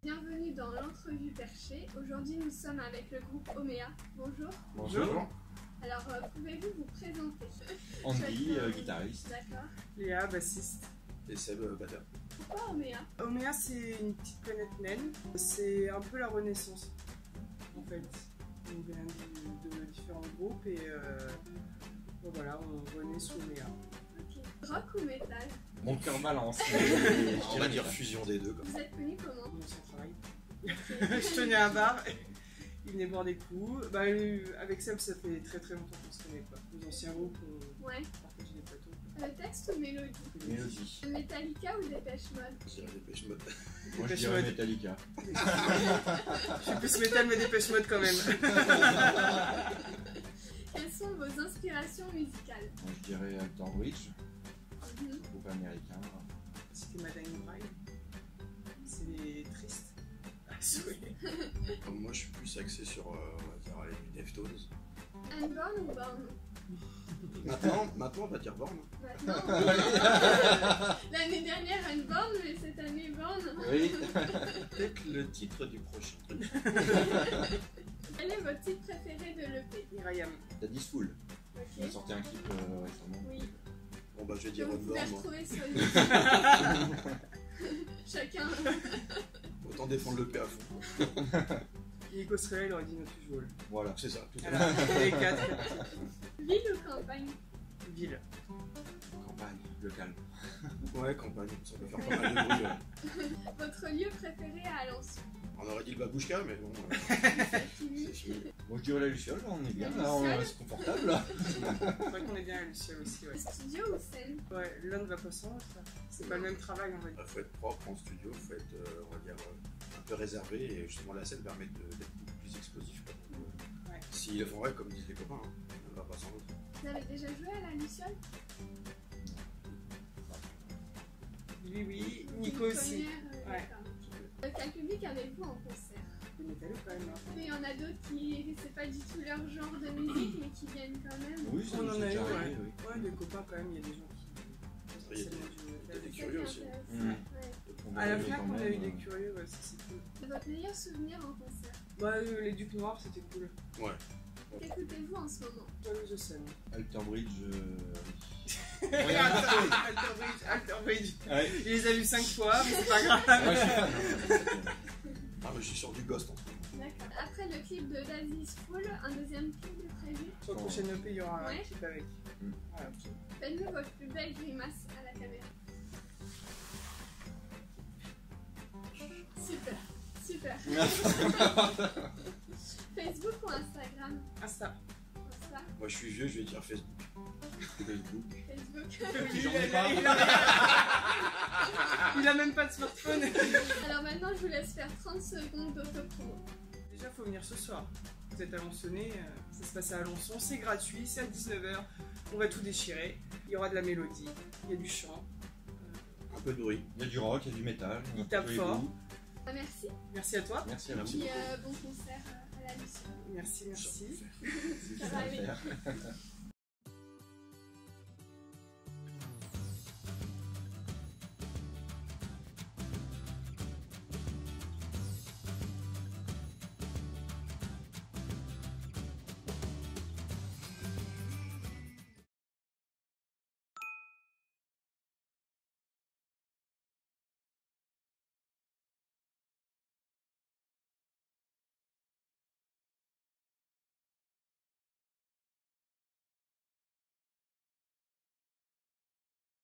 Bienvenue dans l'entrevue perchée. Aujourd'hui, nous sommes avec le groupe Omea. Bonjour. Bonjour. Alors, pouvez-vous vous présenter? Andy, guitariste. D'accord. Léa, bassiste. Et Seb, batteur. Pourquoi Omea? Omea, c'est une petite planète naine. C'est un peu la Renaissance, en fait. On vient de différents groupes et bon, voilà, on renaît sous Omea. Ok. Rock ou métal? Mon cœur balance. On va dire fusion des deux. Quoi. Vous êtes connu comment? On s'en travaille. Je tenais un bar, il venait boire des coups. Bah, avec Seb, ça fait très très longtemps qu'on se connaît. Quoi. Nos anciens groupes, on Ouais. partageait des plateaux. Texte ou mélodie? Mélodie. Metallica ou Dépêche Mode? Je dirais Dépêche Mode. Moi je Dépêche dirais Mode. Metallica. Je suis plus métal, mais Dépêche Mode quand même. Quelles sont vos inspirations musicales? Moi je dirais Alter Bridge, Mhm. groupe américain. C'était Madame Bride. C'est triste. Ah, souhait. Comme moi, je suis plus axé sur on va dire, les Deftones. Unborn ou Born? Maintenant, on va dire Born. Maintenant, oui. L'année dernière Unborn, mais cette année Born. Oui. Peut-être le titre du prochain truc. Quel est votre titre préféré de l'EP? Miriam. Daddy's Fool. On a Ok. sorti un clip récemment. Oui. Bon, bah, je vais Que dire vous pouvez Unborn. Moi. retrouver sur YouTube. Chacun. Autant défendre le P à fond. Nico Srella, il aurait dit notre usual. Voilà, c'est ça. Tout à Voilà, les quatre. Ville ou campagne? Ville. Campagne, le calme. fait. Ouais, campagne. Ça peut faire pas mal de bruit. Ouais. Votre lieu préféré à Alençon? On aurait dit le babouchka, mais bon, C'est fini. c'est fini. Moi je dirais la Luciole, on est bien La là, on Luciole. reste confortable là. C'est vrai qu'on est bien à Luciole aussi, ouais. Studio ou scène? Ouais, l'un ne va pas sans l'autre. C'est pas le même travail, on va dire. Il faut être propre en studio, il faut être, on va dire, un peu réservé. Et justement, la scène permet d'être beaucoup plus explosif. Quoi. Donc, Ouais. s'ils le font vrai, comme disent les copains, hein, on ne va pas sans l'autre. Vous avez déjà joué à la Luciole? Oui, oui. Une Nico aussi. première, Ouais. d'accord. Quel public avez-vous en concert? Le métalleux quand même. Hein. Il y en a d'autres qui, c'est pas du tout leur genre de musique, mais qui viennent quand même. Oui, ça On nous en est a eu, déjà ouais. arrivé, oui. Ouais, des copains quand même, il y a des gens qui. Il y a des- spécialement du métal. des C'est curieux ça aussi. qui est intéressant. Mmh. Ouais. Donc, À la va FNAC, quand on a même, eu des curieux, ouais, ça c'est cool. Votre meilleur souvenir en concert? Bah, les Ducs Noirs, c'était cool. Ouais. Qu'écoutez-vous en ce moment? Toi, le The Sun. Alter Bridge. Alter Bridge. Ouais. Il les a vus 5 fois, mais c'est pas grave. Moi je suis fan. Ah, mais je suis sur du Ghost en ce moment. D'accord. Après le clip de Daddy's Fool, un deuxième clip est prévu. Sur le prochain EP, il y aura un Ouais. clip avec. Mm. Voilà. Faites-nous votre plus belle grimace à la caméra. Super, super. Facebook ou Instagram? Insta. Insta, Moi, je suis vieux, je vais dire Facebook. Facebook. Facebook. J'en ai pas. Il a même pas de smartphone. Alors maintenant, je vous laisse faire 30 secondes d'autopromo. Déjà, faut venir ce soir. Vous êtes Alençonnais, ça se passe à Alençon, c'est gratuit, c'est à 19h. On va tout déchirer. Il y aura de la mélodie, il y a du chant. Un peu de bruit. Il y a du rock, il y a du métal. Il tape fort. Merci. Merci à toi. Merci à vous. Merci. Puis bon concert à la Lucie. Merci, merci. Ça va aller. faire.